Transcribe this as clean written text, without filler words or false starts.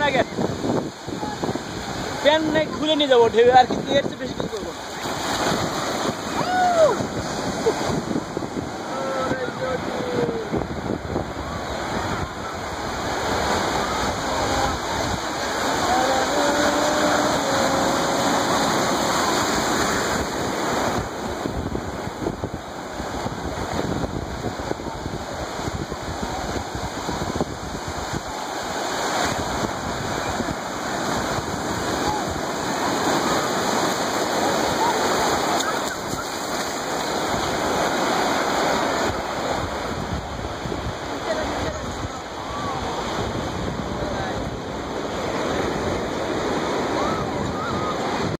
লাগে প্যান খুলে নিয়ে যাবো ঢেউ আর কি এর চেয়ে বেশি